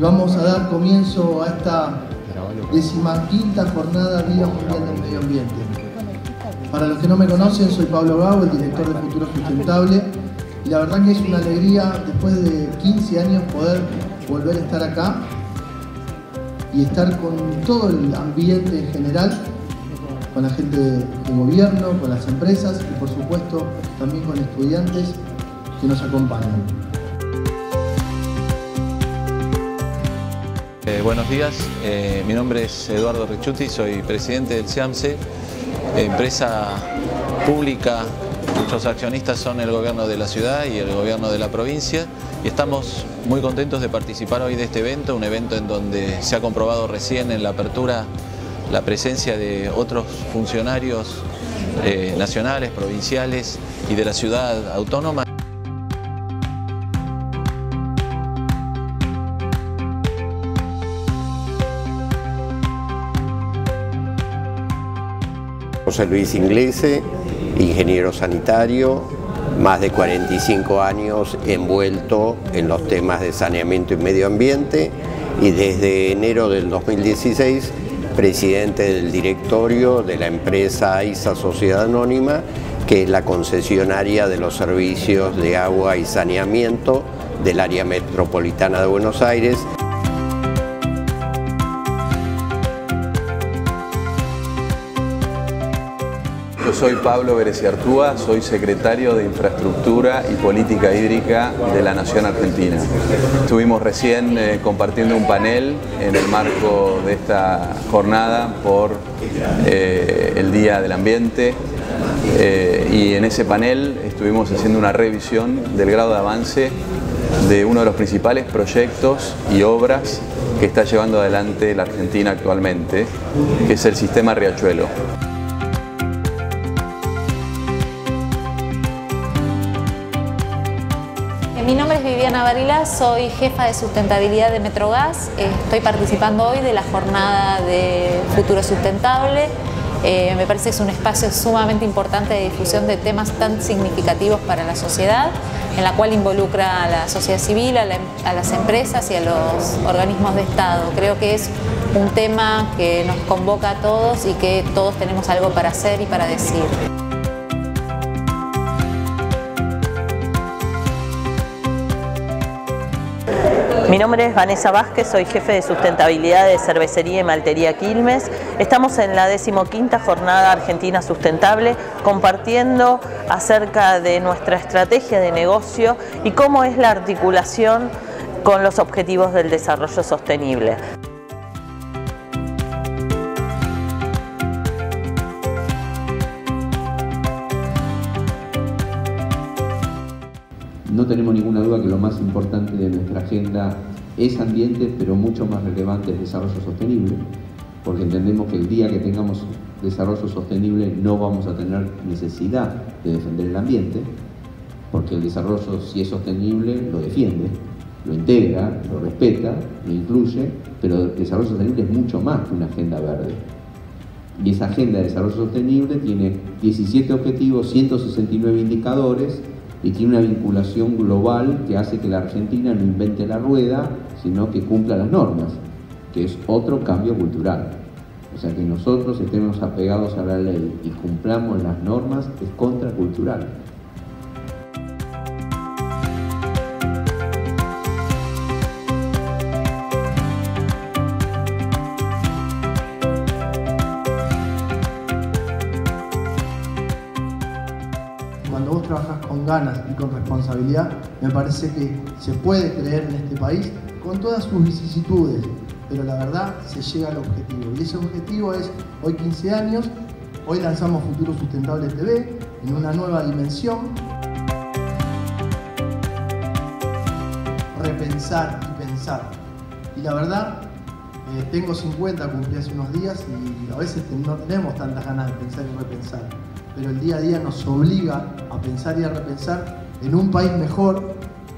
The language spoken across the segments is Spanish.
Vamos a dar comienzo a esta 15ª Jornada Día Mundial del Medio Ambiente. Para los que no me conocen, soy Pablo Gau, el director de Futuro Sustentable, y la verdad que es una alegría, después de 15 años, poder volver a estar acá y estar con todo el ambiente en general, con la gente de gobierno, con las empresas y por supuesto también con estudiantes que nos acompañan. Buenos días, mi nombre es Eduardo Ricciuti, soy presidente del SEAMSE, empresa pública. Muchos accionistas son el gobierno de la ciudad y el gobierno de la provincia, y estamos muy contentos de participar hoy de este evento, un evento en donde se ha comprobado recién en la apertura la presencia de otros funcionarios nacionales, provinciales y de la ciudad autónoma. José Luis Inglese, ingeniero sanitario, más de 45 años envuelto en los temas de saneamiento y medio ambiente, y desde enero del 2016 presidente del directorio de la empresa AISA Sociedad Anónima, que es la concesionaria de los servicios de agua y saneamiento del área metropolitana de Buenos Aires. Yo soy Pablo Bereciartúa, soy secretario de Infraestructura y Política Hídrica de la Nación Argentina. Estuvimos recién compartiendo un panel en el marco de esta jornada por el Día del Ambiente, y en ese panel estuvimos haciendo una revisión del grado de avance de uno de los principales proyectos y obras que está llevando adelante la Argentina actualmente, que es el Sistema Riachuelo. Mi nombre es Viviana Varila, soy jefa de sustentabilidad de Metrogas. Estoy participando hoy de la jornada de Futuro Sustentable. Me parece que es un espacio sumamente importante de difusión de temas tan significativos para la sociedad, en la cual involucra a la sociedad civil, a las empresas y a los organismos de Estado. Creo que es un tema que nos convoca a todos y que todos tenemos algo para hacer y para decir. Mi nombre es Vanessa Vázquez, soy jefe de sustentabilidad de Cervecería y Maltería Quilmes. Estamos en la 15ª Jornada Argentina Sustentable, compartiendo acerca de nuestra estrategia de negocio y cómo es la articulación con los objetivos del desarrollo sostenible. No tenemos ninguna duda que lo más importante de nuestra agenda es ambiente, pero mucho más relevante es desarrollo sostenible, porque entendemos que el día que tengamos desarrollo sostenible no vamos a tener necesidad de defender el ambiente, porque el desarrollo, si es sostenible, lo defiende, lo integra, lo respeta, lo incluye, pero el desarrollo sostenible es mucho más que una agenda verde. Y esa agenda de desarrollo sostenible tiene 17 objetivos, 169 indicadores, y tiene una vinculación global que hace que la Argentina no invente la rueda, sino que cumpla las normas, que es otro cambio cultural. O sea, que nosotros estemos apegados a la ley y cumplamos las normas es contracultural. Cuando vos trabajás con ganas y con responsabilidad, me parece que se puede creer en este país con todas sus vicisitudes, pero la verdad se llega al objetivo. Y ese objetivo es, hoy 15 años, hoy lanzamos Futuro Sustentable TV en una nueva dimensión. Repensar y pensar. Y la verdad, tengo 50, cumplí hace unos días y a veces no tenemos tantas ganas de pensar y repensar. Pero el día a día nos obliga a pensar y a repensar en un país mejor.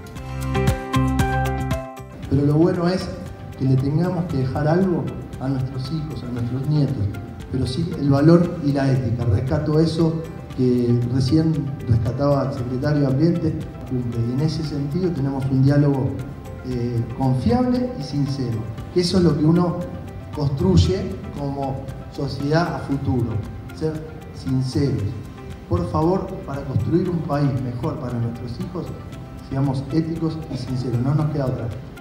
Pero lo bueno es que le tengamos que dejar algo a nuestros hijos, a nuestros nietos, pero sí el valor y la ética. Rescato eso que recién rescataba el secretario de Ambiente, y en ese sentido tenemos un diálogo confiable y sincero, que eso es lo que uno construye como sociedad a futuro, ser sinceros. Por favor, para construir un país mejor para nuestros hijos, seamos éticos y sinceros, no nos queda otra.